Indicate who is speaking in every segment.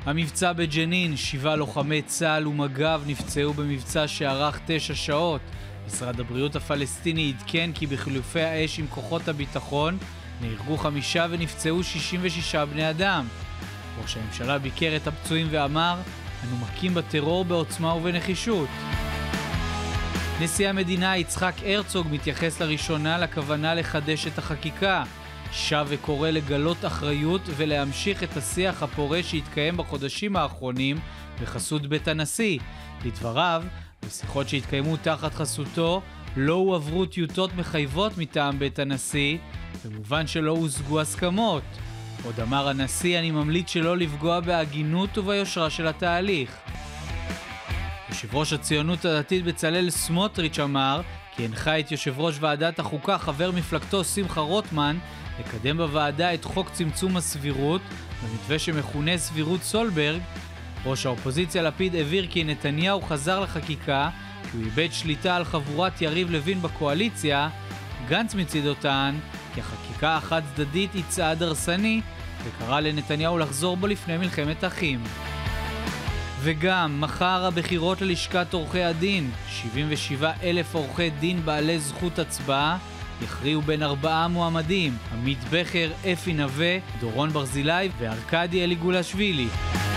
Speaker 1: המבצע בג'נין, 7 לוחמי צה"ל ומג"ב נפצעו במבצע שארך 9 שעות. משרד הבריאות הפלסטיני עדכן כי בחילופי האש עם כוחות הביטחון נהרגו 5 ונפצעו 66 בני אדם. ראש הממשלה ביקר את הפצועים ואמר, אנו מכים בטרור בעוצמה ובנחישות. נשיא המדינה יצחק הרצוג מתייחס לראשונה לכוונה לחדש את החקיקה. שב וקורא לגלות אחריות ולהמשיך את השיח הפורה שהתקיים בחודשים האחרונים בחסות בית הנשיא. לדבריו, בשיחות שהתקיימו תחת חסותו, לא הועברו טיוטות מחייבות מטעם בית הנשיא, במובן שלא הושגו הסכמות. עוד אמר הנשיא, אני ממליץ שלא לפגוע בהגינות וביושרה של התהליך. יושב ראש הציונות הדתית בצלאל סמוטריץ' אמר כי הנחה את יושב ראש ועדת החוקה חבר מפלגתו שמחה רוטמן לקדם בוועדה את חוק צמצום הסבירות במתווה שמכונה סבירות סולברג. ראש האופוזיציה לפיד הבהיר כי נתניהו חזר לחקיקה כי הוא איבד שליטה על חבורת יריב לוין בקואליציה. גנץ מצידו טען כי החקיקה החד צדדית היא צעד הרסני וקרא לנתניהו לחזור בו לפני מלחמת אחים. וגם מחר הבחירות ללשכת עורכי הדין, 77,000 עורכי דין בעלי זכות הצבעה יכריעו בין 4 מועמדים, עמית בכר, אפי נווה, דורון ברזילי וארקדי אליגולשווילי.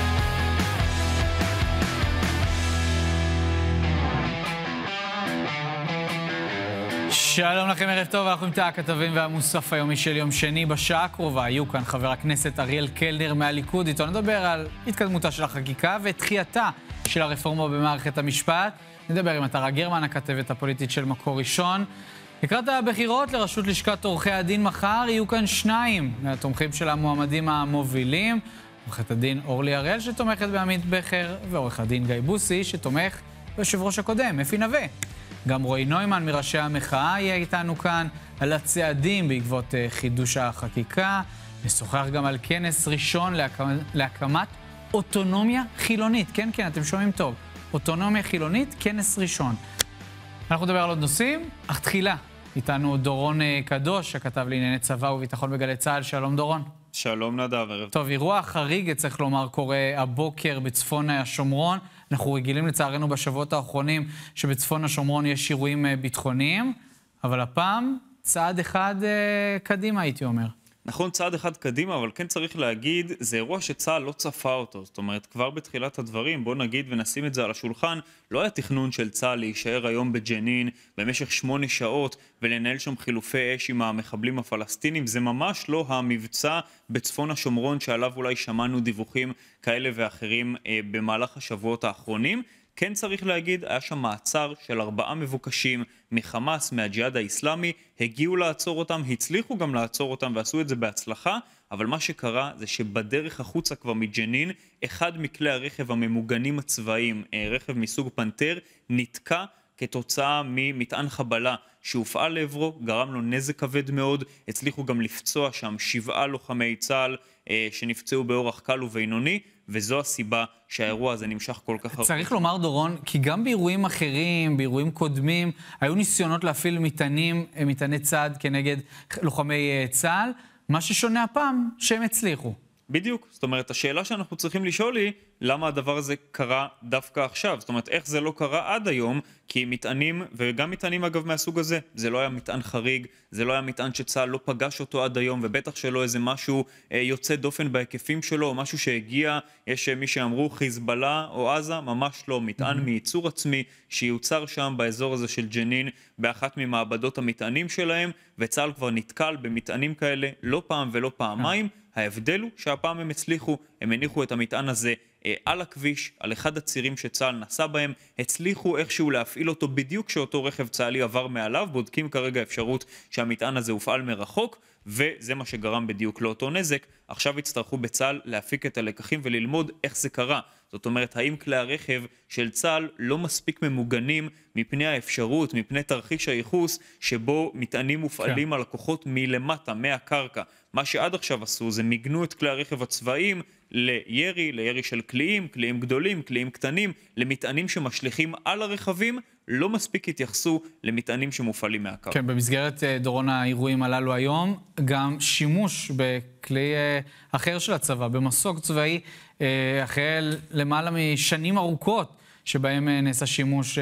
Speaker 1: שלום לכם, ערב טוב, אנחנו עם תא הכתבים והמוסף היומי של יום שני. בשעה הקרובה יהיו כאן חבר הכנסת אריאל קלנר מהליכוד, איתו נדבר על התקדמותה של החקיקה ותחייתה של הרפורמה במערכת המשפט. נדבר עם עטרה גרמן, הכתבת הפוליטית של מקור ראשון. לקראת הבחירות לראשות לשכת עורכי הדין מחר יהיו כאן 2 מהתומכים של המועמדים המובילים, עורכת הדין אורלי הראל שתומכת בעמית בכר, ועורך הדין גיא בוסי שתומך ביושב ראש הקודם, אפי נווה. גם רועי נוימן מראשי המחאה יהיה איתנו כאן על הצעדים בעקבות חידוש החקיקה. נשוחח גם על כנס ראשון להקמת אוטונומיה חילונית. כן, אתם שומעים טוב. אוטונומיה חילונית, כנס ראשון. אנחנו נדבר על עוד נושאים, אך תחילה. איתנו דורון קדוש, הכתב לענייני צבא וביטחון בגלי צה"ל. שלום דורון.
Speaker 2: שלום נדב, ערב.
Speaker 1: טוב, אירוע חריג, צריך לומר, קורה הבוקר בצפון השומרון. אנחנו רגילים לצערנו בשבועות האחרונים שבצפון השומרון יש אירועים ביטחוניים, אבל הפעם צעד אחד קדימה, הייתי אומר.
Speaker 2: נכון, צעד אחד קדימה, אבל כן צריך להגיד, זה אירוע שצה"ל לא צפה אותו. זאת אומרת, כבר בתחילת הדברים, בוא נגיד ונשים את זה על השולחן, לא היה תכנון של צה"ל להישאר היום בג'נין במשך 8 שעות ולנהל שם חילופי אש עם המחבלים הפלסטינים. זה ממש לא המבצע בצפון השומרון שעליו אולי שמענו דיווחים כאלה ואחרים במהלך השבועות האחרונים. כן צריך להגיד, היה שם מעצר של 4 מבוקשים מחמאס, מהג'יהאד האסלאמי, הגיעו לעצור אותם, הצליחו גם לעצור אותם ועשו את זה בהצלחה, אבל מה שקרה זה שבדרך החוצה כבר מג'נין, אחד מכלי הרכב הממוגנים הצבאיים, רכב מסוג פנתר, נתקע כתוצאה ממטען חבלה שהופעל לעברו, גרם לו נזק כבד מאוד, הצליחו גם לפצוע שם 7 לוחמי צה"ל שנפצעו באורח קל ובינוני, וזו הסיבה שהאירוע הזה נמשך כל כך הרבה.
Speaker 1: צריך לומר דורון, כי גם באירועים אחרים, באירועים קודמים, היו ניסיונות להפעיל מטעני צד כנגד לוחמי צה"ל, מה ששונה הפעם שהם הצליחו.
Speaker 2: בדיוק, זאת אומרת, השאלה שאנחנו צריכים לשאול היא, למה הדבר הזה קרה דווקא עכשיו? זאת אומרת, איך זה לא קרה עד היום? כי מטענים, וגם מטענים אגב מהסוג הזה, זה לא היה מטען חריג, זה לא היה מטען שצה"ל לא פגש אותו עד היום, ובטח שלא איזה משהו יוצא דופן בהיקפים שלו, או משהו שהגיע, יש מי שאמרו חיזבאללה או עזה, ממש לא, מטען מייצור עצמי, שיוצר שם באזור הזה של ג'נין, באחת ממעבדות המטענים שלהם, וצה"ל כבר נתקל במטענים כאלה לא פעם ולא פעמיים. ההבדל הוא שהפעם הם הצליחו, הם הניחו את המטען הזה על הכביש, על אחד הצירים שצה"ל נסע בהם, הצליחו איכשהו להפעיל אותו בדיוק כשאותו רכב צה"לי עבר מעליו, בודקים כרגע אפשרות שהמטען הזה הופעל מרחוק, וזה מה שגרם בדיוק לאותו נזק. עכשיו יצטרכו בצה"ל להפיק את הלקחים וללמוד איך זה קרה. זאת אומרת, האם כלי הרכב של צה"ל לא מספיק ממוגנים מפני האפשרות, מפני תרחיש הייחוס, שבו מטענים מופעלים על הכוחות מלמטה, מהקרקע. מה שעד עכשיו עשו זה מיגנו את כלי הרכב הצבאיים לירי של קליעים, קליעים גדולים, קליעים קטנים, למטענים שמשליכים על הרכבים, לא מספיק התייחסו למטענים שמופעלים מהקו.
Speaker 1: כן, במסגרת דורון האירועים הללו היום, גם שימוש בכלי אחר של הצבא, במסוק צבאי, אחרי למעלה משנים ארוכות, שבהם נעשה שימוש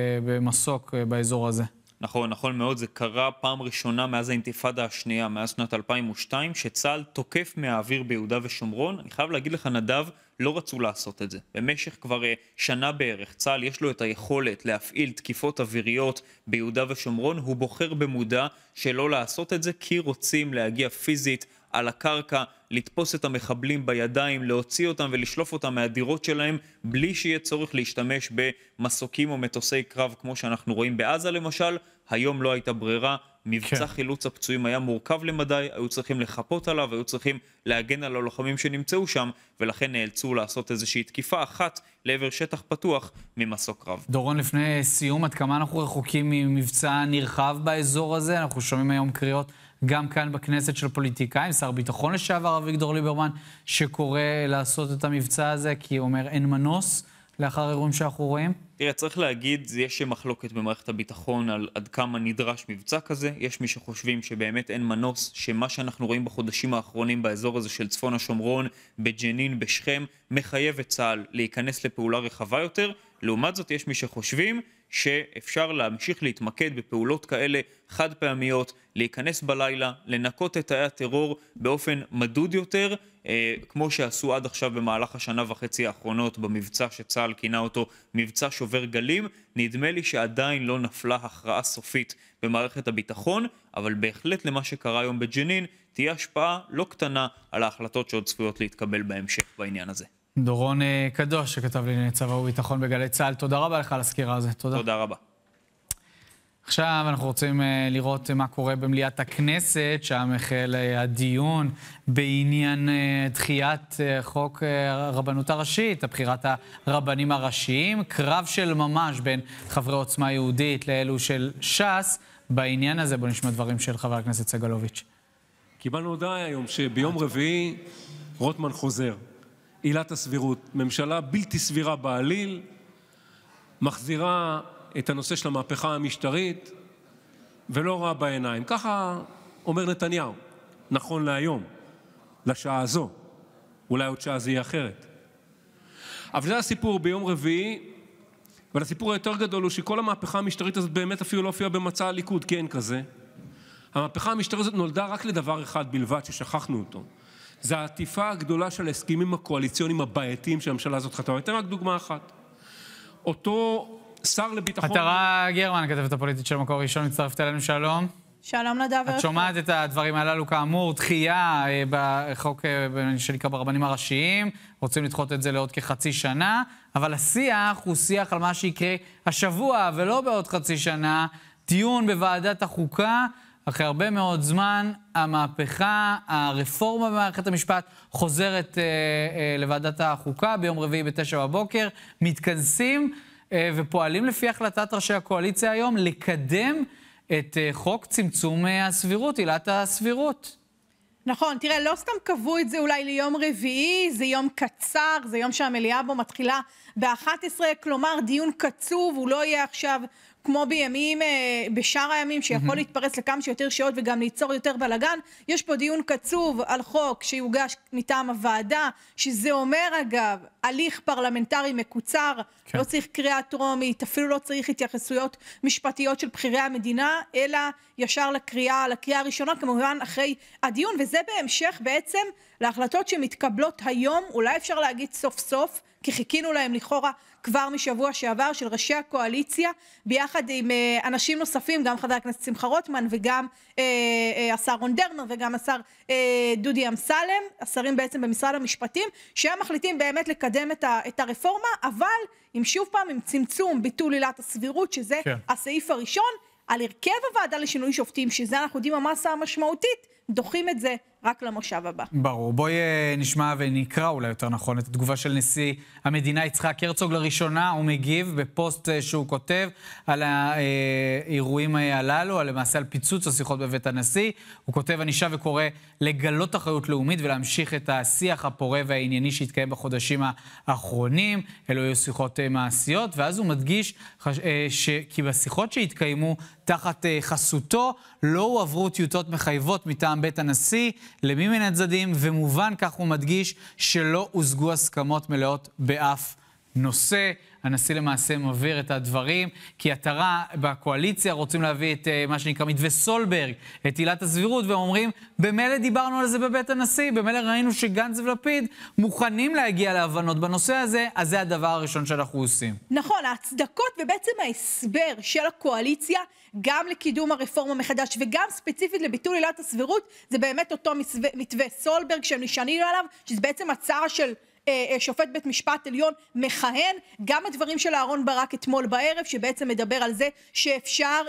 Speaker 1: במסוק באזור הזה.
Speaker 2: נכון מאוד, זה קרה פעם ראשונה מאז האינתיפאדה השנייה, מאז שנת 2002, שצה"ל תוקף מהאוויר ביהודה ושומרון. אני חייב להגיד לך, נדב, לא רצו לעשות את זה. במשך כבר שנה בערך, צה"ל יש לו את היכולת להפעיל תקיפות אוויריות ביהודה ושומרון, הוא בוחר במודע שלא לעשות את זה, כי רוצים להגיע פיזית על הקרקע, לתפוס את המחבלים בידיים, להוציא אותם ולשלוף אותם מהדירות שלהם, בלי שיהיה צורך להשתמש במסוקים או מטוסי קרב, כמו שאנחנו רואים בעזה למשל. היום לא הייתה ברירה, מבצע חילוץ הפצועים היה מורכב למדי, היו צריכים לחפות עליו, היו צריכים להגן על הלוחמים שנמצאו שם, ולכן נאלצו לעשות איזושהי תקיפה אחת לעבר שטח פתוח ממסוק קרב.
Speaker 1: דורון, לפני סיום, עד כמה אנחנו רחוקים ממבצע נרחב באזור הזה? אנחנו שומעים היום קריאות גם כאן בכנסת של פוליטיקאים, שר ביטחון לשעבר אביגדור ליברמן, שקורא לעשות את המבצע הזה, כי הוא אומר אין מנוס לאחר אירועים שאנחנו רואים.
Speaker 2: תראה, צריך להגיד, יש מחלוקת במערכת הביטחון על עד כמה נדרש מבצע כזה. יש מי שחושבים שבאמת אין מנוס, שמה שאנחנו רואים בחודשים האחרונים באזור הזה של צפון השומרון, בג'נין, בשכם, מחייב את צה"ל להיכנס לפעולה רחבה יותר. לעומת זאת, יש מי שחושבים שאפשר להמשיך להתמקד בפעולות כאלה חד פעמיות, להיכנס בלילה, לנקות את תאי הטרור באופן מדוד יותר, כמו שעשו עד עכשיו במהלך השנה וחצי האחרונות במבצע שצה"ל כינה אותו מבצע שובר גלים. נדמה לי שעדיין לא נפלה הכרעה סופית במערכת הביטחון, אבל בהחלט למה שקרה היום בג'נין תהיה השפעה לא קטנה על ההחלטות שעוד צפויות להתקבל בהמשך בעניין הזה.
Speaker 1: דורון קדוש, שכתב לי צבא וביטחון בגלי צה"ל, תודה רבה לך על הסקירה הזאת.
Speaker 2: תודה רבה.
Speaker 1: עכשיו אנחנו רוצים לראות מה קורה במליאת הכנסת, שם החל הדיון בעניין דחיית חוק הרבנות הראשית, הבחירת הרבנים הראשיים, קרב של ממש בין חברי עוצמה יהודית לאלו של ש"ס. בעניין הזה בוא נשמע דברים של חבר הכנסת סגלוביץ'.
Speaker 3: קיבלנו הודעה היום שביום רביעי רוטמן חוזר. עילת הסבירות, ממשלה בלתי סבירה בעליל, מחזירה את הנושא של המהפכה המשטרית, ולא רואה בעיניים. ככה אומר נתניהו, נכון להיום, לשעה הזו. אולי עוד שעה זה יהיה אחרת. אבל זה הסיפור ביום רביעי, אבל הסיפור היותר גדול הוא שכל המהפכה המשטרית הזאת באמת אפילו לא הופיעה במצע הליכוד, כי אין כזה. המהפכה המשטרית הזאת נולדה רק לדבר אחד בלבד, ששכחנו אותו. זה העטיפה הגדולה של ההסכמים הקואליציוניים הבעייתיים שהממשלה הזאת חתמה. אתן רק דוגמה אחת. אותו שר לביטחון...
Speaker 1: עטרה גרמן, כתבת הפוליטית של מקור ראשון, מצטרפת אלינו, שלום.
Speaker 4: שלום נדב.
Speaker 1: את שומעת את הדברים הללו כאמור, דחייה בחוק שנקרא ברבנים הראשיים, רוצים לדחות את זה לעוד כחצי שנה, אבל השיח הוא שיח על מה שיקרה השבוע ולא בעוד חצי שנה, דיון בוועדת החוקה, אחרי הרבה מאוד זמן, המהפכה, הרפורמה במערכת המשפט חוזרת לוועדת החוקה ביום רביעי ב-9 בבוקר, מתכנסים ופועלים לפי החלטת ראשי הקואליציה היום לקדם את חוק צמצום הסבירות, עילת הסבירות.
Speaker 4: נכון, תראה, לא סתם קבעו את זה אולי ליום רביעי, זה יום קצר, זה יום שהמליאה בו מתחילה ב-11, כלומר דיון קצוב, הוא לא יהיה עכשיו כמו בימים, בשאר הימים, שיכול להתפרס לכמה שיותר שעות וגם ליצור יותר בלגן. יש פה דיון קצוב על חוק שיוגש מטעם הוועדה, שזה אומר אגב, הליך פרלמנטרי מקוצר, כן. לא צריך קריאה טרומית, אפילו לא צריך התייחסויות משפטיות של בחירי המדינה, אלא ישר לקריאה הראשונה, כמובן אחרי הדיון, וזה בהמשך בעצם להחלטות שמתקבלות היום, אולי אפשר להגיד סוף סוף, כי חיכינו להם לכאורה כבר משבוע שעבר, של ראשי הקואליציה, ביחד עם אנשים נוספים, גם חבר הכנסת שמחה רוטמן וגם השר רון דרמר וגם השר דודי אמסלם, השרים בעצם במשרד המשפטים, שהם מחליטים באמת לקדם את הרפורמה, אבל עם שוב פעם עם צמצום ביטול עילת הסבירות, שזה כן. הסעיף הראשון, על הרכב הוועדה לשינוי שופטים, שזה אנחנו יודעים המסה המשמעותית, דוחים את זה רק למושב הבא.
Speaker 1: ברור. בואי נשמע ונקרא אולי יותר נכון את התגובה של נשיא המדינה יצחק הרצוג. לראשונה הוא מגיב בפוסט שהוא כותב על האירועים הללו, למעשה על פיצוץ השיחות בבית הנשיא. הוא כותב, אני שב וקורא לגלות אחריות לאומית ולהמשיך את השיח הפורה והענייני שהתקיים בחודשים האחרונים. אלו היו שיחות מעשיות, ואז הוא מדגיש כי בשיחות שהתקיימו תחת חסותו לא הועברו טיוטות מחייבות מטעם בית הנשיא למי מן הצדדים, ומובן כך הוא מדגיש שלא הושגו הסכמות מלאות באף נושא. הנשיא למעשה מבהיר את הדברים, כי התרה בקואליציה רוצים להביא את מה שנקרא מתווה סולברג, את עילת הסבירות, והם אומרים, במילא דיברנו על זה בבית הנשיא, במילא ראינו שגנץ ולפיד מוכנים להגיע להבנות בנושא הזה, אז זה הדבר הראשון שאנחנו עושים.
Speaker 4: נכון, ההצדקות ובעצם ההסבר של הקואליציה, גם לקידום הרפורמה מחדש וגם ספציפית לביטול עילת הסבירות, זה באמת אותו מתווה סולברג שהם נשענים עליו, שזה בעצם הצעה של שופט בית משפט עליון מכהן, גם הדברים של אהרון ברק אתמול בערב, שבעצם מדבר על זה שאפשר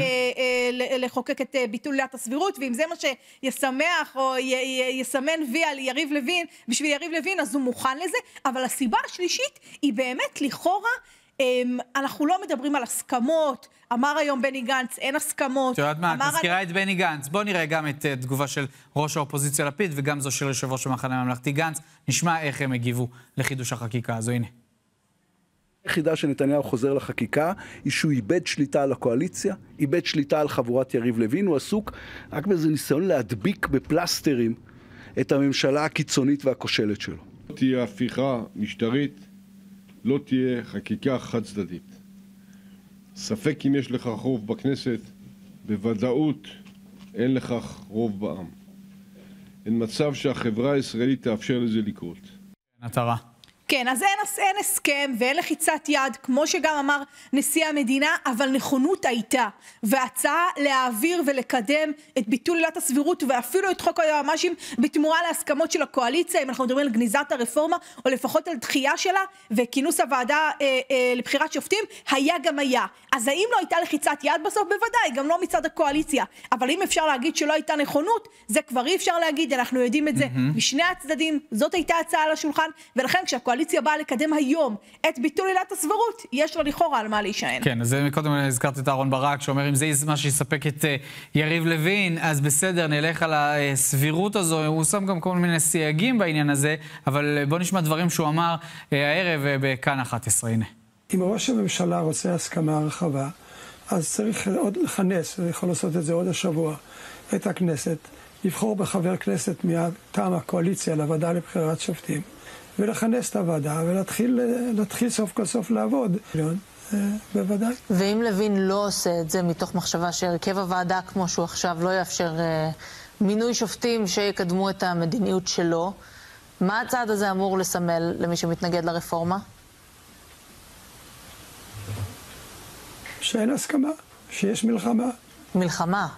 Speaker 4: לחוקק את ביטול עילת הסבירות, ואם זה מה שישמח או יסמן וי על יריב לוין, בשביל יריב לוין, אז הוא מוכן לזה. אבל הסיבה השלישית היא באמת לכאורה, אנחנו לא מדברים על הסכמות. אמר היום בני גנץ, אין הסכמות.
Speaker 1: שואלת מה, תזכירה את בני גנץ. בוא נראה גם את תגובה של ראש האופוזיציה לפיד, וגם זו של יושב ראש המחנה הממלכתי גנץ. נשמע איך הם הגיבו לחידוש החקיקה הזו. הנה.
Speaker 5: היחידה שנתניהו חוזר לחקיקה היא שהוא איבד שליטה על הקואליציה, איבד שליטה על חבורת יריב לוין, הוא עסוק רק באיזה ניסיון להדביק בפלסטרים את הממשלה הקיצונית והכושלת שלו.
Speaker 6: לא תהיה הפיכה משטרית, לא תהיה חקיקה חד צדדית. ספק אם יש לך רוב בכנסת, בוודאות אין לכך רוב בעם. אין מצב שהחברה הישראלית תאפשר לזה לקרות.
Speaker 1: נתרה.
Speaker 4: כן, אז אין הסכם ואין לחיצת יד, כמו שגם אמר נשיא המדינה, אבל נכונות הייתה. והצעה להעביר ולקדם את ביטול עילת הסבירות, ואפילו את חוק היועמ"שים בתמורה להסכמות של הקואליציה, אם אנחנו מדברים על גניזת הרפורמה, או לפחות על דחייה שלה, וכינוס הוועדה לבחירת שופטים, היה גם היה. אז האם לא הייתה לחיצת יד בסוף? בוודאי, גם לא מצד הקואליציה. אבל אם אפשר להגיד שלא הייתה נכונות, זה כבר אי אפשר להגיד, אנחנו יודעים את זה משני הצדדים, זאת הייתה הצעה על השולחן, ולכן כשהקואליציה באה לקדם היום את ביטול עילת הסבירות, יש לו לכאורה על מה להישען.
Speaker 1: כן, אז קודם הזכרת את אהרון ברק, שאומר אם זה מה שיספק את יריב לוין, אז בסדר, נלך על הסבירות הזו. הוא שם גם כל מיני סייגים בעניין הזה, אבל בוא נשמע דברים שהוא אמר הערב בכאן 11. הנה.
Speaker 7: אם ראש הממשלה רוצה הסכמה רחבה, אז צריך עוד לכנס, יכול לעשות את זה עוד השבוע, את הכנסת, לבחור בחבר כנסת מטעם הקואליציה לוועדה לבחירת שופטים, ולכנס את הוועדה ולהתחיל סוף כל סוף לעבוד. בוודאי.
Speaker 8: ואם לוין לא עושה את זה מתוך מחשבה שהרכב הוועדה כמו שהוא עכשיו לא יאפשר מינוי שופטים שיקדמו את המדיניות שלו, מה הצעד הזה אמור לסמל למי שמתנגד לרפורמה?
Speaker 7: שאין הסכמה, שיש מלחמה.
Speaker 8: מלחמה?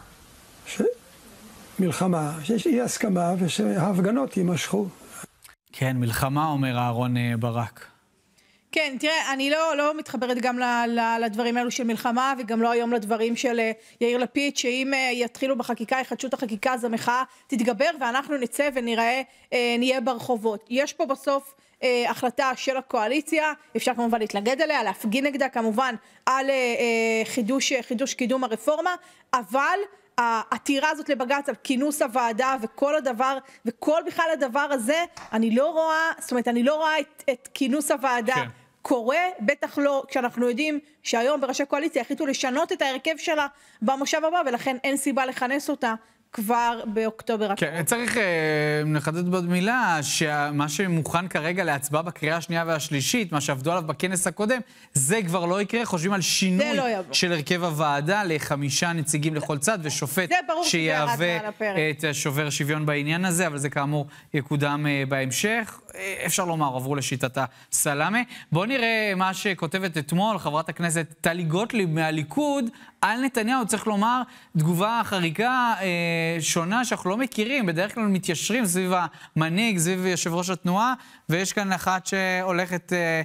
Speaker 7: מלחמה, שיש אי הסכמה ושההפגנות יימשכו.
Speaker 1: כן, מלחמה, אומר אהרון ברק.
Speaker 4: כן, תראה, אני לא מתחברת גם לדברים האלו של מלחמה, וגם לא היום לדברים של יאיר לפיד, שאם יתחילו בחקיקה, יחדשו את החקיקה, אז המחאה תתגבר, ואנחנו נצא נהיה ברחובות. יש פה בסוף החלטה של הקואליציה, אפשר כמובן להתנגד עליה, להפגין נגדה כמובן על חידוש קידום הרפורמה, אבל העתירה הזאת לבג"ץ על כינוס הוועדה וכל הדבר, וכל בכלל הדבר הזה, אני לא רואה את כינוס הוועדה קורה, בטח לא כשאנחנו יודעים שהיום בראשי קואליציה החליטו לשנות את ההרכב שלה במושב הבא, ולכן אין סיבה לכנס אותה כבר באוקטובר.
Speaker 1: כן, צריך לחדד בעוד מילה, שמה שמוכן כרגע להצבעה בקריאה השנייה והשלישית, מה שעבדו עליו בכנס הקודם, זה כבר לא יקרה. חושבים על שינוי של הרכב הוועדה ל5 נציגים לכל צד, ושופט שיהווה את שובר שוויון בעניין הזה, אבל זה כאמור יקודם בהמשך. אפשר לומר, עברו לשיטת הסלאמה. בואו נראה מה שכותבת אתמול חברת הכנסת טלי גוטליב מהליכוד על נתניהו. צריך לומר, תגובה חריגה שונה שאנחנו לא מכירים, בדרך כלל מתיישרים סביב המנהיג, סביב יושב ראש התנועה, ויש כאן אחת שהולכת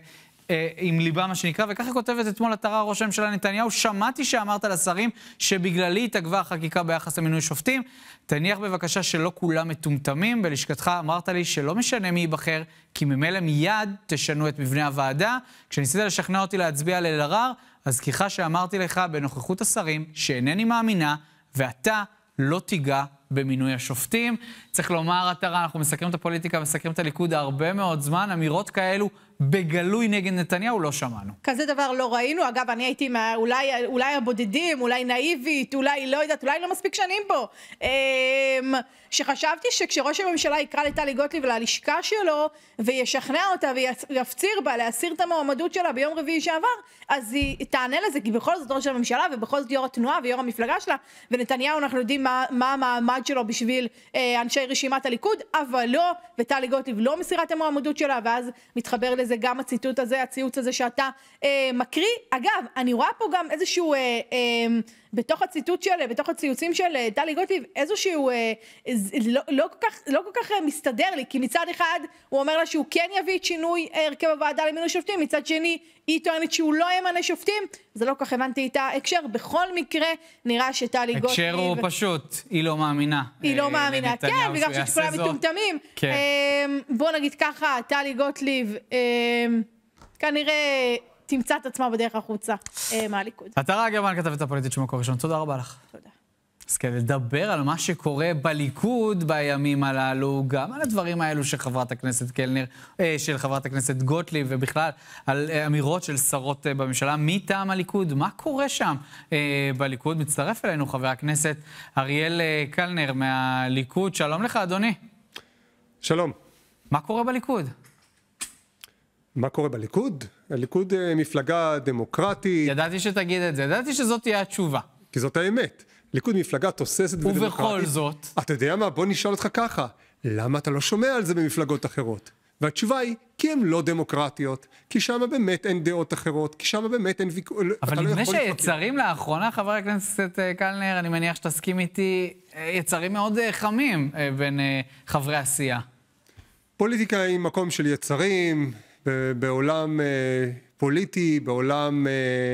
Speaker 1: עם ליבה, מה שנקרא, וככה כותבת אתמול אתרה ראש הממשלה נתניהו, שמעתי שאמרת לשרים שבגללי התעכבה החקיקה ביחס למינוי שופטים, תניח בבקשה שלא כולם מטומטמים, בלשכתך אמרת לי שלא משנה מי ייבחר, כי ממילא מיד תשנו את מבנה הוועדה, כשניסית לשכנע אותי להצביע על אלהרר, אז ככה שאמרתי לך בנוכחות השרים שאינני מאמינה, ואתה לא תיגע במינוי השופטים. צריך לומר, אנחנו מסקרים את הפוליטיקה, מסקרים את הליכוד הרבה מאוד זמן, אמירות כאלו בגלוי נגד נתניהו לא שמענו.
Speaker 4: כזה דבר לא ראינו. אגב, אני הייתי אולי הבודדים, אולי נאיבית, אולי לא יודעת, אולי לא מספיק שנים פה. שחשבתי שכשראש הממשלה יקרא לטלי גוטליב ללשכה שלו, וישכנע אותה ויפציר בה להסיר את המועמדות שלה ביום רביעי שעבר, אז היא תענה לזה, כי בכל זאת ראש הממשלה, ובכל זאת יו"ר התנועה ויו"ר המפלגה שלה, ונתניהו אנחנו יודעים מה המעמד שלו בשביל אנשי רשימת הליכוד, אבל לא, וטלי גוטליב לא מסירה את המועמדות שלה, ואז מתחבר לזה גם הציטוט הזה, הציוץ הזה שאתה מקריא. אגב, אני רואה פה גם איזשהו, בתוך הציוצים של טלי גוטליב, איזשהו, לא כל כך מסתדר לי, כי מצד אחד הוא אומר לה שהוא כן יביא את שינוי הרכב הוועדה למינוי שופטים, מצד שני היא טוענת שהוא לא ימנה שופטים, זה לא כל כך הבנתי את ההקשר. בכל מקרה נראה שטלי גוטליב... הקשר
Speaker 1: הוא פשוט, היא לא מאמינה.
Speaker 4: היא לא מאמינה, כן, בגלל שכולם מטומטמים. בוא נגיד ככה, טלי גוטליב כנראה תמצא את עצמה בדרך החוצה מהליכוד.
Speaker 1: אתרה גרמן, כתבת הפוליטית של מקור ראשון, תודה רבה לך.
Speaker 4: תודה.
Speaker 1: אז כדי לדבר על מה שקורה בליכוד בימים הללו, גם על הדברים האלו של חברת הכנסת קלנר, של חברת הכנסת גוטליב, ובכלל על אמירות של שרות בממשלה מטעם הליכוד, מה קורה שם בליכוד? מצטרף אלינו חבר הכנסת אריאל קלנר מהליכוד. שלום לך, אדוני.
Speaker 9: שלום.
Speaker 1: מה קורה בליכוד?
Speaker 9: מה קורה בליכוד? הליכוד מפלגה דמוקרטית.
Speaker 1: ידעתי שתגיד את זה, ידעתי שזאת תהיה התשובה.
Speaker 9: כי זאת האמת. ליכוד מפלגה תוססת ודמוקרטית.
Speaker 1: ובכל זאת.
Speaker 9: אתה יודע מה? בוא נשאל אותך ככה. למה אתה לא שומע על זה במפלגות אחרות? והתשובה היא, כי הן לא דמוקרטיות, כי שם באמת אין דעות אחרות, כי שם באמת אין ויכוח.
Speaker 1: אבל נדמה שיצרים לאחרונה, חבר הכנסת קלנר, אני מניח שתסכים איתי, יצרים מאוד חמים בין חברי הסיעה.
Speaker 9: פוליטיקה היא מקום של יצרים, בעולם פוליטי, בעולם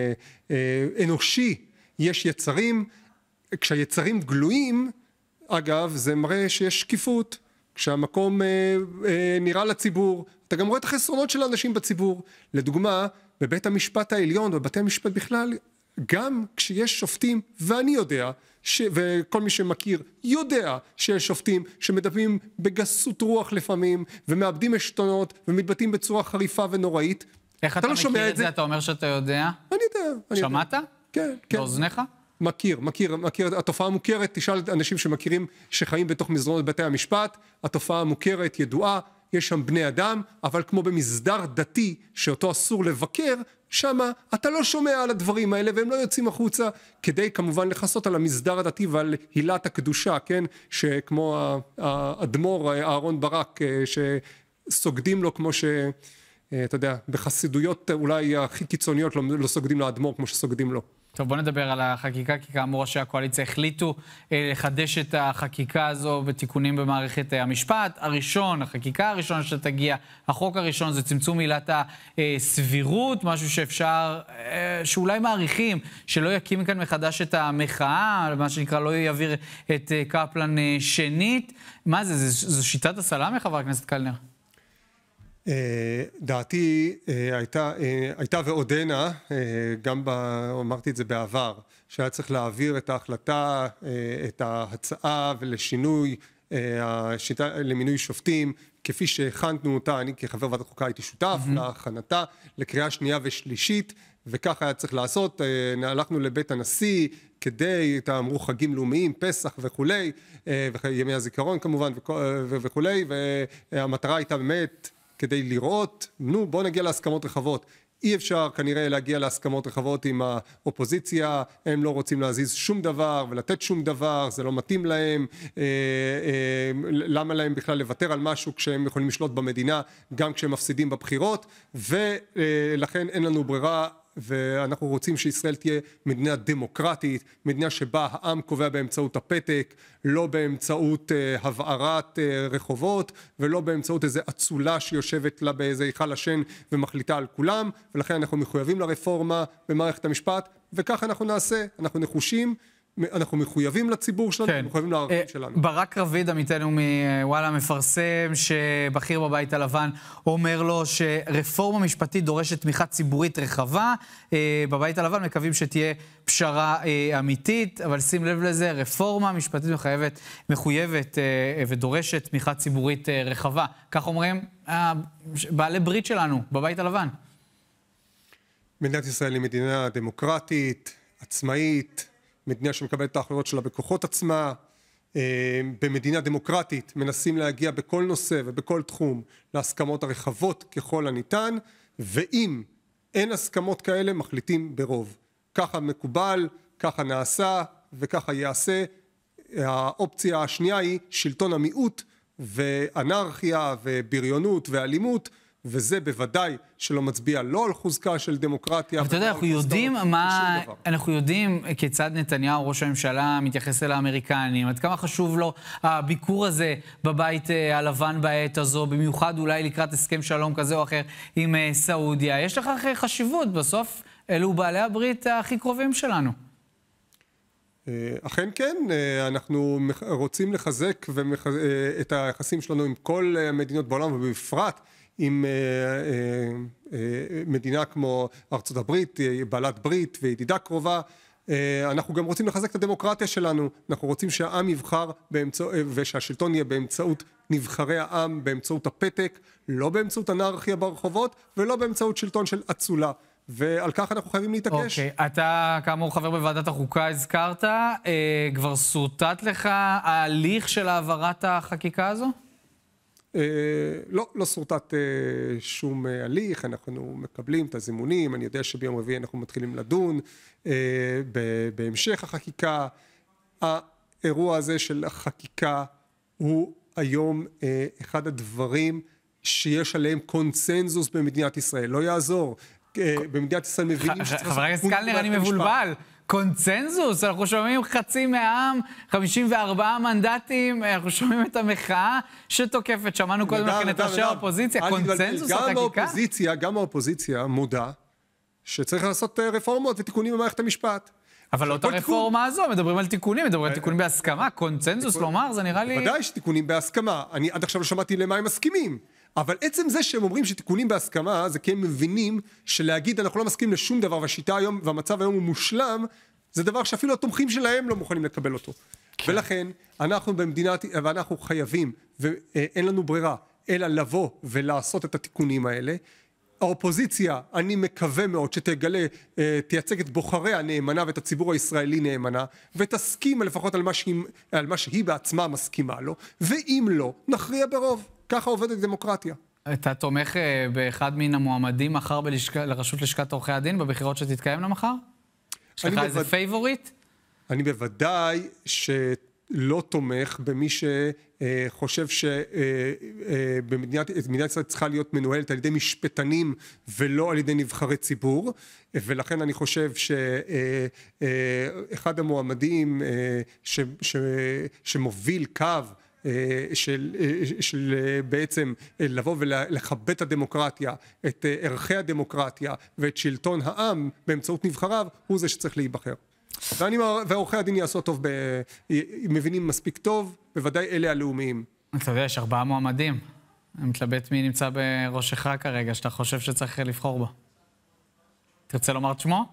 Speaker 9: אנושי, יש יצרים. כשהיצרים גלויים, אגב, זה מראה שיש שקיפות. כשהמקום נראה לציבור, אתה גם רואה את החסרונות של האנשים בציבור. לדוגמה, בבית המשפט העליון, בבתי המשפט בכלל, גם כשיש שופטים, ואני יודע, וכל מי שמכיר יודע שיש שופטים שמדברים בגסות רוח לפעמים, ומאבדים עשתונות, ומתבטאים בצורה חריפה ונוראית.
Speaker 1: איך אתה מכיר את זה? אתה אומר שאתה יודע?
Speaker 9: אני יודע.
Speaker 1: שמעת?
Speaker 9: כן, כן.
Speaker 1: באוזניך?
Speaker 9: מכיר, התופעה מוכרת, תשאל אנשים שמכירים, שחיים בתוך מסדרונות בתי המשפט, התופעה מוכרת, ידועה, יש שם בני אדם, אבל כמו במסדר דתי שאותו אסור לבקר, שמה אתה לא שומע על הדברים האלה, והם לא יוצאים החוצה, כדי כמובן לחסות על המסדר הדתי ועל הילת הקדושה, כן? שכמו האדמו"ר אהרון ברק, שסוגדים לו כמו אתה יודע, בחסידויות אולי הכי קיצוניות לא סוגדים לאדמו"ר כמו שסוגדים לו.
Speaker 1: טוב, בוא נדבר על החקיקה, כי כאמור ראשי הקואליציה החליטו לחדש את החקיקה הזו בתיקונים במערכת המשפט. החקיקה הראשונה שתגיע, החוק הראשון זה צמצום עילת הסבירות, משהו שאולי מעריכים, שלא יקים כאן מחדש את המחאה, מה שנקרא לא יעביר את קפלן שנית. מה זה? זו שיטת הסלאמי, חבר הכנסת קלנר?
Speaker 9: דעתי הייתה ועודנה, גם אמרתי את זה בעבר, שהיה צריך להעביר את ההחלטה, את ההצעה ולשינוי השיטה למינוי שופטים, כפי שהכנתנו אותה, אני כחבר ועדת חוקה הייתי שותף להכנתה לקריאה שנייה ושלישית, וכך היה צריך לעשות. הלכנו לבית הנשיא כדי, אמרו חגים לאומיים, פסח וכולי, וימי הזיכרון כמובן וכולי, והמטרה הייתה באמת כדי לראות, בוא נגיע להסכמות רחבות. אי אפשר כנראה להגיע להסכמות רחבות עם האופוזיציה, הם לא רוצים להזיז שום דבר ולתת שום דבר, זה לא מתאים להם, למה להם בכלל לוותר על משהו כשהם יכולים לשלוט במדינה, גם כשהם מפסידים בבחירות, ולכן אין לנו ברירה, ואנחנו רוצים שישראל תהיה מדינה דמוקרטית, מדינה שבה העם קובע באמצעות הפתק, לא באמצעות הבערת רחובות, ולא באמצעות איזו אצולה שיושבת לה באיזה היכל השן ומחליטה על כולם, ולכן אנחנו מחויבים לרפורמה במערכת המשפט, וכך אנחנו נעשה, אנחנו נחושים, אנחנו מחויבים לציבור שלנו, כן. מחויבים לערכים שלנו.
Speaker 1: ברק רביד, עמיתנו מוואלה, מפרסם שבכיר בבית הלבן אומר לו שרפורמה משפטית דורשת תמיכה ציבורית רחבה. בבית הלבן מקווים שתהיה פשרה אמיתית, אבל שים לב לזה, רפורמה משפטית מחויבת ודורשת תמיכה ציבורית רחבה. כך אומרים בעלי ברית שלנו בבית הלבן.
Speaker 9: מדינת ישראל היא מדינה דמוקרטית, עצמאית, מדינה שמקבלת את ההחלטות שלה בכוחות עצמה. במדינה דמוקרטית מנסים להגיע בכל נושא ובכל תחום להסכמות הרחבות ככל הניתן, ואם אין הסכמות כאלה מחליטים ברוב. ככה מקובל, ככה נעשה וככה יעשה. האופציה השנייה היא שלטון המיעוט ואנרכיה ובריונות ואלימות, וזה בוודאי שלא מצביע לא על חוזקה של דמוקרטיה.
Speaker 1: אתה יודע, אנחנו יודעים כיצד נתניהו, ראש הממשלה, מתייחס אל האמריקנים, עד כמה חשוב לו הביקור הזה בבית הלבן בעת הזו, במיוחד אולי לקראת הסכם שלום כזה או אחר עם סעודיה. יש לך חשיבות, בסוף אלו בעלי הברית הכי קרובים שלנו.
Speaker 9: אכן כן, אנחנו רוצים לחזק את היחסים שלנו עם כל המדינות בעולם, ובפרט עם מדינה כמו ארצות הברית, בעלת ברית וידידה קרובה. אנחנו גם רוצים לחזק את הדמוקרטיה שלנו, אנחנו רוצים שהעם יבחר ושהשלטון יהיה באמצעות נבחרי העם, באמצעות הפתק, לא באמצעות אנרכיה ברחובות ולא באמצעות שלטון של אצולה. ועל כך אנחנו חייבים להתעקש.
Speaker 1: אוקיי, אתה כאמור חבר בוועדת החוקה, הזכרת, כבר סורטט לך ההליך של העברת החקיקה הזו?
Speaker 9: לא סורטט שום הליך, אנחנו מקבלים את הזימונים, אני יודע שביום רביעי אנחנו מתחילים לדון בהמשך החקיקה. האירוע הזה של החקיקה הוא היום אחד הדברים שיש עליהם קונסנזוס במדינת ישראל, לא יעזור. במדינת ישראל מבינים שצריך...
Speaker 1: חבר הכנסת קלנר, אני מבולבל. קונצנזוס, אנחנו שומעים חצי מהעם, 54 מנדטים, אנחנו שומעים את המחאה שתוקפת, שמענו קודם לכן את ראשי האופוזיציה, קונצנזוס החקיקה?
Speaker 9: גם האופוזיציה מודע שצריך לעשות רפורמות ותיקונים במערכת המשפט.
Speaker 1: אבל לא את הרפורמה הזו, מדברים על תיקונים, מדברים על תיקונים בהסכמה, קונצנזוס לומר, זה נראה לי...
Speaker 9: בוודאי שתיקונים בהסכמה, אני עד עכשיו לא שמעתי למה הם מסכימים. אבל עצם זה שהם אומרים שתיקונים בהסכמה, זה כי הם מבינים שלהגיד אנחנו לא מסכימים לשום דבר, והשיטה היום והמצב היום הוא מושלם, זה דבר שאפילו התומכים שלהם לא מוכנים לקבל אותו. כן. ולכן אנחנו במדינת, ואנחנו חייבים, ואין לנו ברירה, אלא לבוא ולעשות את התיקונים האלה. האופוזיציה, אני מקווה מאוד שתגלה, תייצג את בוחריה נאמנה ואת הציבור הישראלי נאמנה, ותסכים לפחות על מה שהיא בעצמה מסכימה לו, ואם לא, נכריע ברוב. ככה עובדת דמוקרטיה.
Speaker 1: אתה תומך באחד מן המועמדים מחר לרשות לשכת עורכי הדין, בבחירות שתתקיימנה מחר? יש לך איזה פייבוריט?
Speaker 9: אני בוודאי שלא תומך במי שחושב שמדינת ישראל צריכה להיות מנוהלת על ידי משפטנים ולא על ידי נבחרי ציבור, ולכן אני חושב שאחד המועמדים שמוביל קו של בעצם לבוא ולכבד את הדמוקרטיה, את ערכי הדמוקרטיה ואת שלטון העם באמצעות נבחריו, הוא זה שצריך להיבחר. ועורכי הדין יעשו טוב, מבינים מספיק טוב, בוודאי אלה הלאומיים.
Speaker 1: אתה יודע, יש 4 מועמדים. אני מתלבט מי נמצא בראשך כרגע, שאתה חושב שצריך לבחור בו. תרצה לומר את שמו?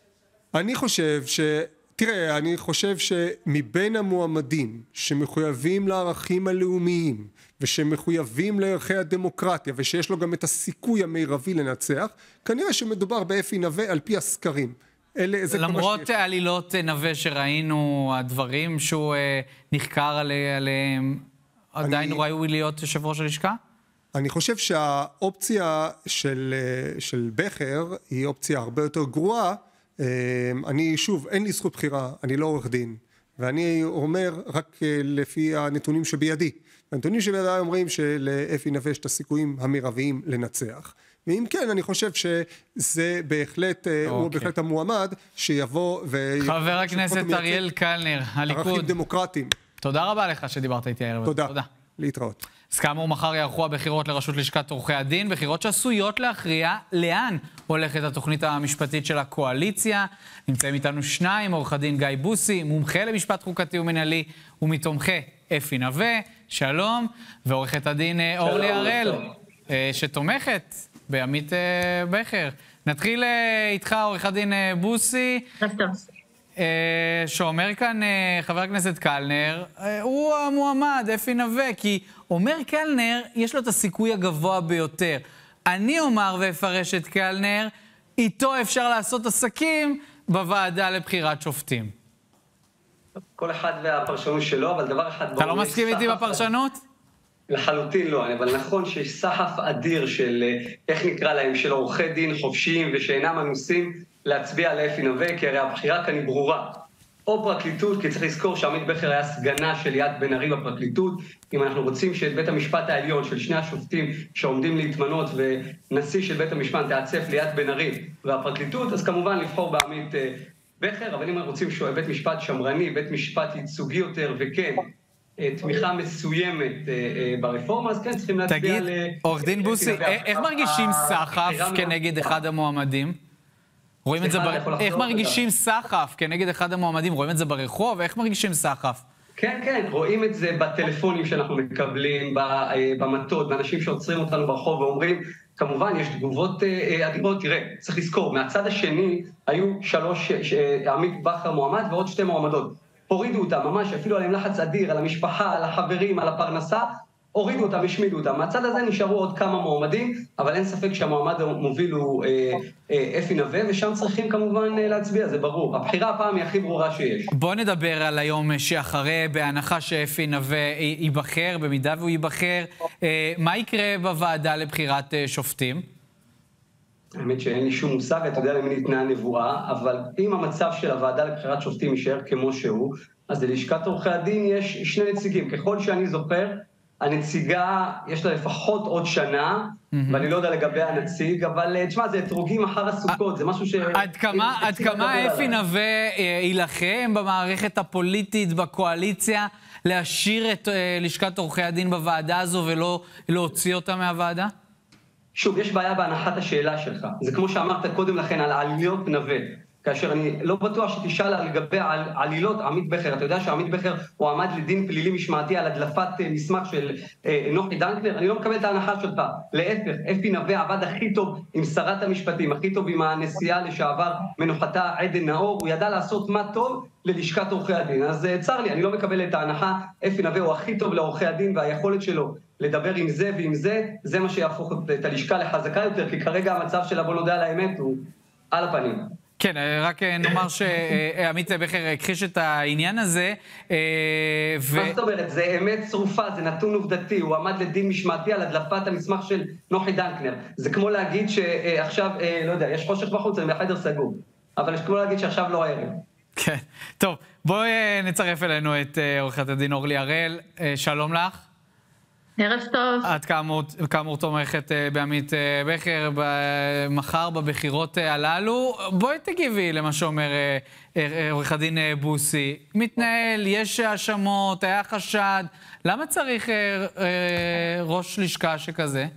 Speaker 9: אני חושב שמבין המועמדים שמחויבים לערכים הלאומיים ושמחויבים לערכי הדמוקרטיה ושיש לו גם את הסיכוי המרבי לנצח, כנראה שמדובר באפי נווה על פי הסקרים.
Speaker 1: למרות העלילות נווה שראינו, הדברים שהוא נחקר עליהם, עדיין ראוי להיות יושב ראש הלשכה?
Speaker 9: אני חושב שהאופציה של בכר היא אופציה הרבה יותר גרועה. שוב, אין לי זכות בחירה, אני לא עורך דין, ואני אומר רק לפי הנתונים שבידי. הנתונים שבידי אומרים שלאפי נווה יש את הסיכויים המרביים לנצח, ואם כן, אני חושב שזה בהחלט, הוא בהחלט המועמד שיבוא
Speaker 1: חבר הכנסת אריאל קלנר, הליכוד.
Speaker 9: ערכים דמוקרטיים.
Speaker 1: תודה רבה לך שדיברת איתי הערב.
Speaker 9: תודה. להתראות.
Speaker 1: אז כאמור, מחר יערכו הבחירות לראשות לשכת עורכי הדין, בחירות שעשויות להכריע לאן הולכת התוכנית המשפטית של הקואליציה. נמצאים איתנו שניים, עורך הדין גיא בוסי, מומחה למשפט חוקתי ומנהלי, ומתומכי אפי נווה, שלום, ועורכת הדין אורלי הראל, שתומכת בעמית בכר. נתחיל איתך, עורך הדין בוסי. שאומר כאן חבר הכנסת קלנר, הוא המועמד, אפי נווה, כי אומר קלנר, יש לו את הסיכוי הגבוה ביותר. אני אומר ואפרש את קלנר, איתו אפשר לעשות עסקים בוועדה לבחירת שופטים.
Speaker 10: כל אחד והפרשנות שלו, אבל דבר אחד...
Speaker 1: אתה לא מסכים איתי בפרשנות?
Speaker 10: לחלוטין לא, אבל נכון שיש סחף אדיר של, איך נקרא להם, של עורכי דין חופשיים ושאינם אנוסים להצביע על אפי נווה, כי הרי הבחירה כאן היא ברורה. או פרקליטות, כי צריך לזכור שעמית בכר היה סגנה של ליאת בן ארי בפרקליטות. אם אנחנו רוצים שאת בית המשפט העליון של שני השופטים שעומדים להתמנות ונשיא של בית המשפט תעצף ליאת בן ארי והפרקליטות, אז כמובן לבחור בעמית בכר, אבל אם אנחנו רוצים שהוא בית משפט שמרני, בית משפט ייצוגי יותר, וכן, תמיכה מסוימת ברפורמה, אז כן, צריכים להצביע על...
Speaker 1: תגיד, עורך דין בוסי, איך מרגישים סחף כנגד אחד המועמדים? רואים את זה איך מרגישים סחף כנגד אחד המועמדים? רואים את זה ברחוב? איך מרגישים סחף?
Speaker 10: כן, כן, רואים את זה בטלפונים שאנחנו מקבלים, במטות, באנשים שעוצרים אותנו ברחוב ואומרים, כמובן, יש תגובות אדירות. תראה, צריך לזכור, מהצד השני היו 3, עמית בכר מועמד ועוד 2 מועמדות. הורידו אותם, ממש, אפילו עליהם לחץ אדיר, על המשפחה, על החברים, על הפרנסה, הורידו אותם, השמידו אותם. מהצד הזה נשארו עוד כמה מועמדים, אבל אין ספק שהמועמד המוביל הוא אפי נווה, ושם צריכים כמובן להצביע, זה ברור. הבחירה הפעם היא הכי ברורה שיש.
Speaker 1: בוא נדבר על היום שאחרי, בהנחה שאפי נווה ייבחר, במידה והוא ייבחר. מה יקרה בוועדה לבחירת שופטים?
Speaker 10: האמת שאין לי שום מושג, אתה יודע למי ניתנה הנבואה, אבל אם המצב של הוועדה לבחירת שופטים יישאר כמו שהוא, אז ללשכת עורכי הדין יש 2 נציגים. ככל שאני זוכר, הנציגה, יש לה לפחות עוד שנה, ואני לא יודע לגבי הנציג, אבל תשמע, זה אתרוגים אחר הסוכות, זה משהו ש...
Speaker 1: עד כמה אפי נווה ילחם במערכת הפוליטית, בקואליציה, להשאיר את לשכת עורכי הדין בוועדה הזו ולא להוציא אותה מהוועדה?
Speaker 10: שוב, יש בעיה בהנחת השאלה שלך. זה כמו שאמרת קודם לכן על עלילות נווה. כאשר אני לא בטוח שתשאל לגבי עלילות עמית בכר. אתה יודע שעמית בכר הוא עמד לדין פלילי משמעתי על הדלפת מסמך של נוחי דנקנר? אני לא מקבל את ההנחה שלך. להפך, אפי נווה עבד הכי טוב עם שרת המשפטים, הכי טוב עם הנשיאה לשעבר מנוחתה עדן נאור. הוא ידע לעשות מה טוב ללשכת עורכי הדין. אז צר לי, אני לא מקבל את ההנחה. אפי נווה הוא הכי טוב לעורכי הדין, והיכולת שלו לדבר עם זה ועם זה, זה מה שיהפוך את הלשכה לחזקה יותר, כי כרגע המצב שלה, בוא נודע על האמת, הוא על הפנים.
Speaker 1: כן, רק נאמר שעמית בכר הכחיש את העניין הזה.
Speaker 10: מה זאת אומרת? זה אמת צרופה, זה נתון עובדתי. הוא עמד לדין משמעתי על הדלפת המסמך של נוחי דנקנר. זה כמו להגיד שעכשיו, לא יודע, יש חושך בחוץ, אני בחדר סגור. אבל כמו להגיד שעכשיו לא הערב.
Speaker 1: כן, טוב, בואי נצרף אלינו את עורכת הדין אורלי הראל. שלום לך.
Speaker 11: ערב טוב.
Speaker 1: את כאמור תומכת בעמית בכר מחר בבחירות הללו. בואי תגיבי למה שאומר עורך הדין בוסי. מתנהל, יש האשמות, היה חשד. למה צריך ראש לשכה שכזה?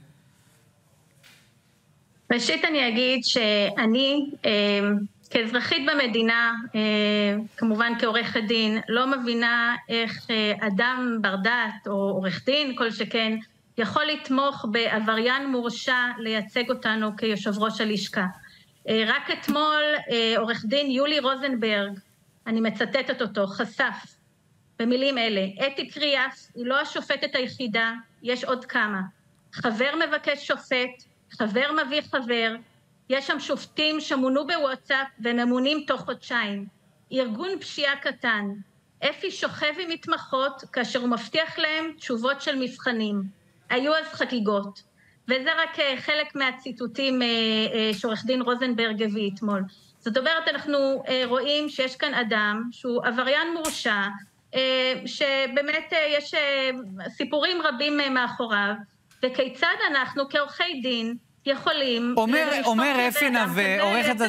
Speaker 11: ראשית אני אגיד שאני כאזרחית במדינה, כמובן כעורכת דין, לא מבינה איך אדם בר דעת או עורך דין, כל שכן, יכול לתמוך בעבריין מורשע לייצג אותנו כיושב ראש הלשכה. רק אתמול עורך דין יולי רוזנברג, אני מצטטת אותו, חשף במילים אלה, אתי קריאף היא לא השופטת היחידה, יש עוד כמה. חבר מבקש שופט, חבר מביא חבר, יש שם שופטים שמונו בוואטסאפ וממונים תוך חודשיים. ארגון פשיעה קטן. אפי שוכב עם מתמחות כאשר הוא מבטיח להם תשובות של מבחנים. היו אז חגיגות. וזה רק חלק מהציטוטים שעורך דין רוזנברג הביא אתמול. זאת אומרת, אנחנו רואים שיש כאן אדם שהוא עבריין מורשע, שבאמת יש סיפורים רבים מאחוריו, וכיצד אנחנו כעורכי דין יכולים...
Speaker 1: אומר אפי נווה,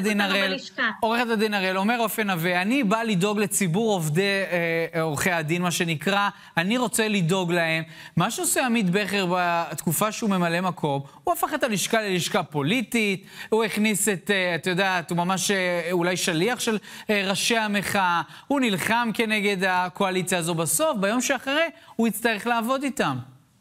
Speaker 1: עורכת הדין הראל, אומר אפי נווה, אני בא לדאוג לציבור עובדי עורכי הדין, מה שנקרא, אני רוצה לדאוג להם. מה שעושה עמית בכר בתקופה שהוא ממלא מקום, הוא הפך את הלשכה ללשכה פוליטית, הוא הכניס את, את יודעת, הוא ממש אולי שליח של ראשי המחאה, הוא נלחם כנגד הקואליציה הזו בסוף, ביום שאחרי הוא יצטרך לעבוד איתם.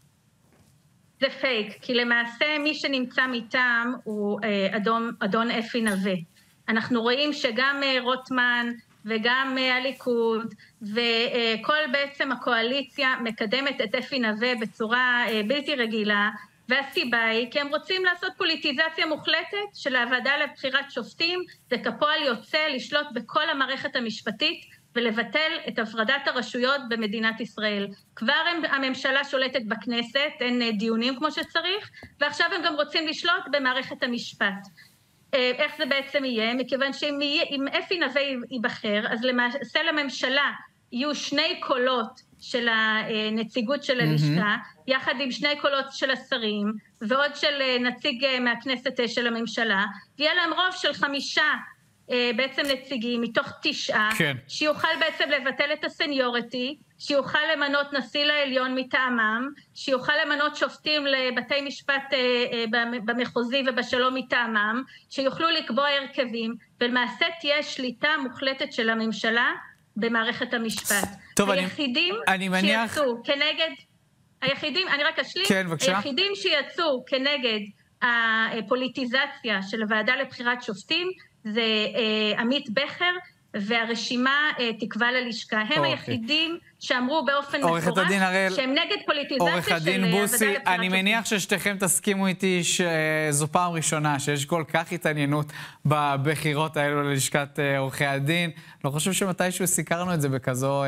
Speaker 11: זה פייק, כי למעשה מי שנמצא מטעם הוא אדון אפי נווה. אנחנו רואים שגם רוטמן וגם הליכוד וכל בעצם הקואליציה מקדמת את אפי נווה בצורה בלתי רגילה, והסיבה היא כי הם רוצים לעשות פוליטיזציה מוחלטת של הוועדה לבחירת שופטים, וכפועל יוצא לשלוט בכל המערכת המשפטית, ולבטל את הפרדת הרשויות במדינת ישראל. כבר הממשלה שולטת בכנסת, אין דיונים כמו שצריך, ועכשיו הם גם רוצים לשלוט במערכת המשפט. איך זה בעצם יהיה? מכיוון שאם אפי נווה ייבחר, אז למעשה לממשלה יהיו 2 קולות של הנציגות של הלשכה, יחד עם 2 קולות של השרים, ועוד של נציג מהכנסת של הממשלה, ויהיה להם רוב של 5 בעצם נציגים מתוך 9, כן. שיוכל בעצם לבטל את הסניוריטי, שיוכל למנות נשיא לעליון מטעמם, שיוכל למנות שופטים לבתי משפט במחוזי ובשלום מטעמם, שיוכלו לקבוע הרכבים, ולמעשה תהיה שליטה מוחלטת של הממשלה במערכת המשפט.
Speaker 1: טוב,
Speaker 11: היחידים שיצאו כנגד, אני רק אשלים, כן, היחידים שיצאו כנגד הפוליטיזציה של הוועדה לבחירת שופטים, זה עמית בכר והרשימה תקווה ללשכה. הם היחידים שאמרו באופן מפורש שהם נגד פוליטיזציה של הוועדה לבחירת שופטים.
Speaker 1: אני מניח ששתיכם תסכימו איתי שזו פעם ראשונה שיש כל כך התעניינות בבחירות האלו ללשכת עורכי הדין. לא חושב שמתישהו סיקרנו את זה בכזו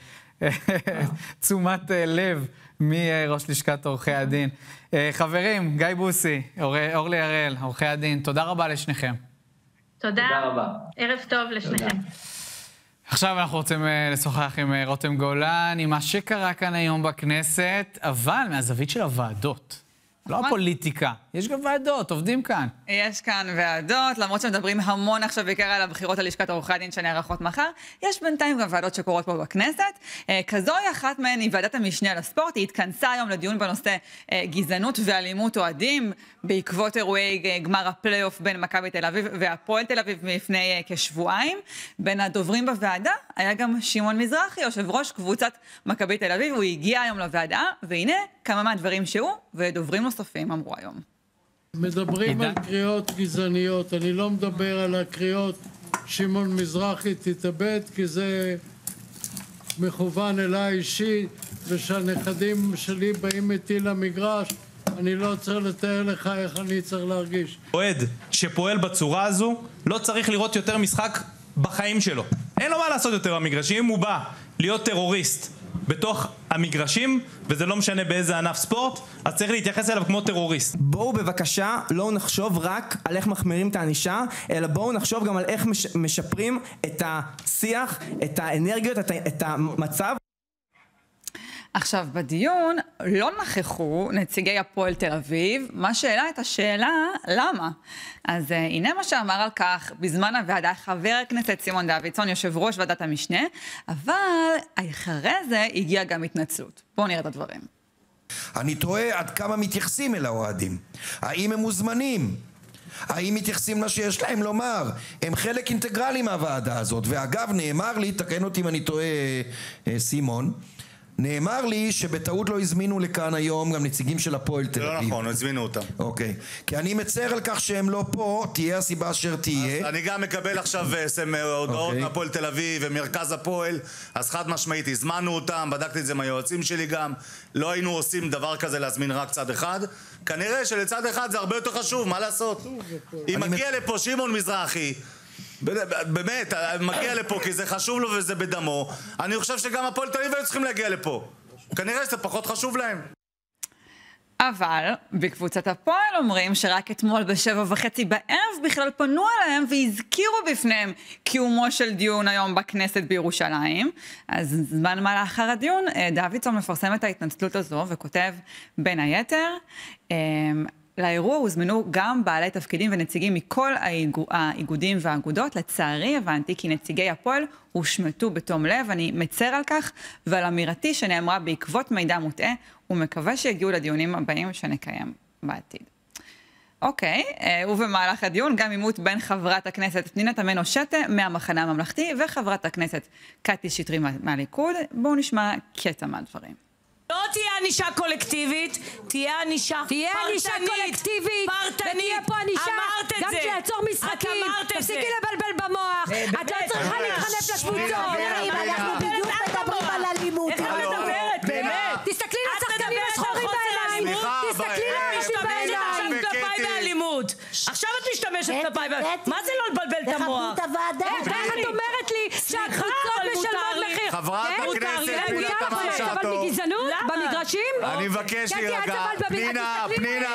Speaker 1: תשומת לב מראש לשכת עורכי הדין. חברים, גיא בוסי, אורלי הראל, עורכי הדין, תודה רבה לשניכם.
Speaker 11: תודה רבה. ערב טוב לשניכם.
Speaker 1: עכשיו אנחנו רוצים לשוחח עם רותם גולן, עם מה שקרה כאן היום בכנסת, אבל מהזווית של הוועדות. לא הפוליטיקה, יש גם ועדות, עובדים כאן.
Speaker 12: יש כאן ועדות, למרות שמדברים המון עכשיו בעיקר על הבחירות ללשכת עורכי הדין שנערכות מחר, יש בינתיים גם ועדות שקורות פה בכנסת. כזו היא אחת מהן, היא ועדת המשנה לספורט, היא התכנסה היום לדיון בנושא גזענות ואלימות אוהדים, בעקבות אירועי גמר הפלייאוף בין מכבי תל אביב והפועל תל אביב לפני כשבועיים. בין הדוברים בוועדה היה גם שמעון מזרחי, יושב ראש קבוצת מכבי תל אביב, הוא הגיע היום לוועדה, והנה כמה מהדברים שהוא ודוברים נוספים אמרו היום.
Speaker 13: מדברים על קריאות גזעניות, אני לא מדבר על הקריאות שמעון מזרחי תתאבד, כי זה מכוון אליי אישי, ושהנכדים שלי באים איתי למגרש, אני לא צריך לתאר לך איך אני צריך להרגיש. אוהד שפועל בצורה הזו לא צריך לראות יותר משחק בחיים שלו. אין לו מה לעשות יותר במגרשים. אם הוא בא להיות טרוריסט בתוך המגרשים, וזה לא משנה באיזה ענף ספורט, אז צריך להתייחס אליו כמו טרוריסט. בואו בבקשה לא נחשוב רק על איך מחמירים את הענישה, אלא בואו נחשוב גם על איך משפרים את השיח, את האנרגיות, את המצב.
Speaker 12: עכשיו, בדיון לא נכחו נציגי הפועל תל אביב, מה שאלה את השאלה, למה? אז הנה מה שאמר על כך בזמן הוועדה חבר הכנסת סימון דוידסון, יושב ראש ועדת המשנה, אבל אחרי זה הגיעה גם התנצלות. בואו נראה את הדברים.
Speaker 14: אני תוהה עד כמה מתייחסים אל האוהדים. האם הם מוזמנים? האם מתייחסים מה שיש להם לומר? הם חלק אינטגרלי מהוועדה הזאת. ואגב, נאמר לי, תקן אותי אם אני טועה, סימון, נאמר לי שבטעות לא הזמינו לכאן היום גם נציגים של הפועל תל אביב. לא נכון, הזמינו אותם. אוקיי. כי אני מצר על כך שהם לא פה, תהיה הסיבה אשר תהיה.
Speaker 15: אז אני גם מקבל עכשיו הודעות מהפועל תל אביב ומרכז הפועל, אז חד משמעית, הזמנו אותם, בדקתי את זה מהיועצים שלי גם, לא היינו עושים דבר כזה להזמין רק צד אחד. כנראה שלצד אחד זה הרבה יותר חשוב, מה לעשות? אם מגיע לפה שמעון מזרחי, באמת, מגיע לפה כי זה חשוב לו וזה בדמו, אני חושב שגם הפועל תל אביב היו צריכים להגיע לפה. כנראה שזה פחות חשוב להם.
Speaker 12: אבל בקבוצת הפועל אומרים שרק אתמול ב7:30 בערב בכלל פנו אליהם והזכירו בפניהם קיומו של דיון היום בכנסת בירושלים. אז זמן מה לאחר הדיון, דוידסון מפרסם את ההתנצלות הזו וכותב בין היתר, לאירוע הוזמנו גם בעלי תפקידים ונציגים מכל האיגודים והאגודות. לצערי הבנתי כי נציגי הפועל הושמטו בתום לב. אני מצר על כך ועל אמירתי שנאמרה בעקבות מידע מוטעה, ומקווה שיגיעו לדיונים הבאים שנקיים בעתיד. אוקיי, ובמהלך הדיון גם עימות בין חברת הכנסת פנינה תמנו שטה מהמחנה הממלכתי וחברת הכנסת קטי שטרית מהליכוד. בואו נשמע קטע מהדברים.
Speaker 16: לא תהיה ענישה קולקטיבית, תהיה ענישה
Speaker 17: קולקטיבית, ותהיה פה ענישה, גם שיעצור משחקים, תפסיקי לבלבל במוח, את לא צריכה להתחנף לקבוצות.
Speaker 16: אנחנו בדיוק מדברים על אלימות. איך מדברת, באמת?
Speaker 17: תסתכלי לשחקנים השחורים בעיניים, תסתכלי לאנשים בעיניים.
Speaker 16: עכשיו את משתמשת כלפיי, מה זה לא לבלבל את המוח?
Speaker 17: איך את אומרת לי שהקבוצות משלמות מחיר?
Speaker 15: חברת הכנסת פנינה תמנו-שטה.
Speaker 17: אבל מגזענות? במגרשים?
Speaker 15: אני מבקש להירגע. פנינה.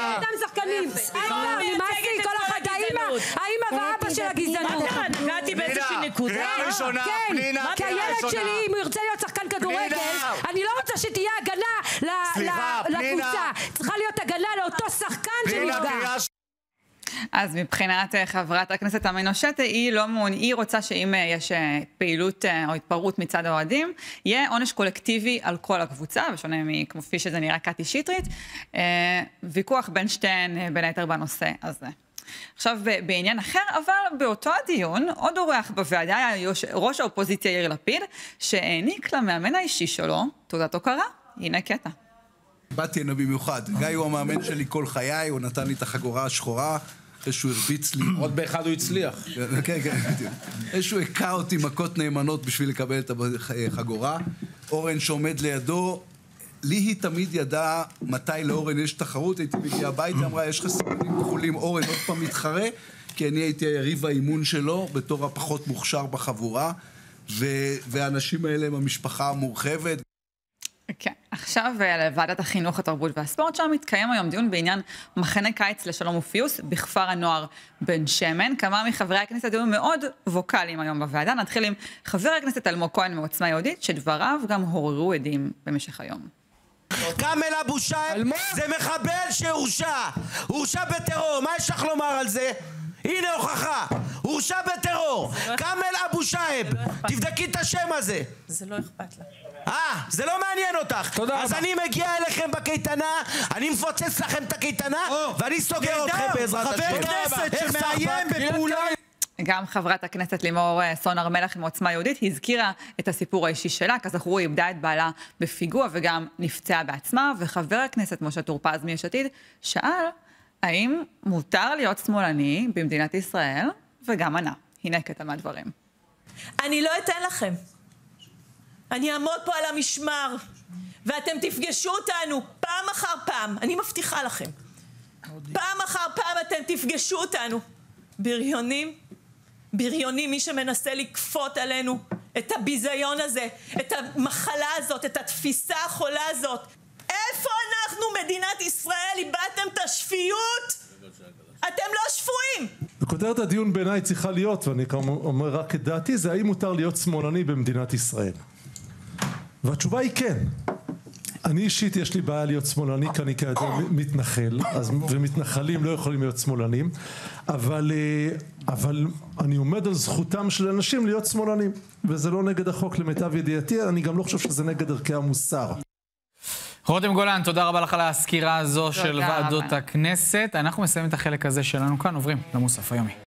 Speaker 17: נמאסי כל אחד, האמא ואבא של הגזענות.
Speaker 16: נגעתי באיזושהי נקודה.
Speaker 15: קריאה ראשונה, פנינה.
Speaker 17: כי הילד שלי, אם הוא ירצה להיות שחקן כדורגל, אני לא רוצה שתהיה הגנה לקבוצה. צריכה להיות הגנה לאותו שחקן שנפגע.
Speaker 12: אז מבחינת חברת הכנסת תמנו שטה, היא רוצה שאם יש פעילות או התפרעות מצד האוהדים, יהיה עונש קולקטיבי על כל הקבוצה, בשונה מכפי שזה נראה קטי שטרית, ויכוח בין שתיהן בין היתר בנושא הזה. עכשיו בעניין אחר, אבל באותו הדיון, עוד אורח בוועדה היה ראש האופוזיציה יאיר לפיד, שהעניק למאמן האישי שלו תעודת הוקרה. הנה קטע.
Speaker 18: באתי הנה במיוחד. גיא הוא המאמן שלי כל חיי, הוא נתן לי את החגורה השחורה, אחרי שהוא הרביץ לי.
Speaker 19: עוד באחד הוא הצליח.
Speaker 18: כן, בדיוק. אחרי שהוא הכה אותי מכות נאמנות בשביל לקבל את החגורה. אורן שעומד לידו, לי היא תמיד ידעה מתי לאורן יש תחרות, הייתי מגיע הביתה, אמרה, יש לך סיכונים כחולים, אורן עוד פעם מתחרה, כי אני הייתי היריב האימון שלו, בתור הפחות מוכשר בחבורה, והאנשים האלה הם המשפחה המורחבת.
Speaker 12: כן, עכשיו לוועדת החינוך, התרבות והספורט, שם מתקיים היום דיון בעניין מחנה קיץ לשלום ופיוס בכפר הנוער בן שמן. כמה מחברי הכנסת היו מאוד ווקליים היום בוועדה. נתחיל עם חבר הכנסת אלמוג כהן מעוצמה יהודית, שדבריו גם הוררו עדים במשך היום.
Speaker 20: כמאל אבו שייב זה מחבל שהורשע בטרור, מה יש לך לומר על זה? הנה הוכחה, הורשע בטרור, כמאל אבו שייב, תבדקי את השם הזה.
Speaker 16: זה לא אכפת לך.
Speaker 20: זה לא מעניין אותך. אז אני מגיע אליכם בקייטנה, אני מפוצץ לכם את הקייטנה, ואני סוגר אתכם בעזרת השם.
Speaker 16: חבר כנסת שמאיים בפעולה...
Speaker 12: גם חברת הכנסת לימור סון הר מלך עם עוצמה יהודית הזכירה את הסיפור האישי שלה, כזכור היא איבדה את בעלה בפיגוע וגם נפצעה בעצמה, וחבר הכנסת משה טור פז מיש עתיד שאל האם מותר להיות שמאלני במדינת ישראל, וגם ענה. הנה קטע מהדברים.
Speaker 16: אני לא אתן לכם. אני אעמוד פה על המשמר, ואתם תפגשו אותנו פעם אחר פעם. אני מבטיחה לכם. פעם אחר פעם אתם תפגשו אותנו. בריונים, מי שמנסה לכפות עלינו את הביזיון הזה, את המחלה הזאת, את התפיסה החולה הזאת. איפה אנחנו, מדינת ישראל, איבדתם את השפיות? אתם לא שפויים!
Speaker 21: בכותרת הדיון בעיניי צריכה להיות, ואני אומר רק את דעתי, זה האם מותר להיות שמאלני במדינת ישראל. והתשובה היא כן. אני אישית יש לי בעיה להיות שמאלני, כי אני כאדם מתנחל, ומתנחלים לא יכולים להיות שמאלנים, אבל אני עומד על זכותם של אנשים להיות שמאלנים, וזה לא נגד החוק למיטב ידיעתי, אני גם לא חושב שזה נגד ערכי המוסר.
Speaker 1: רותם גולן, תודה רבה לך על הסקירה הזו של ועדות הכנסת. אנחנו מסיימים את החלק הזה שלנו כאן, עוברים למוסף היומי.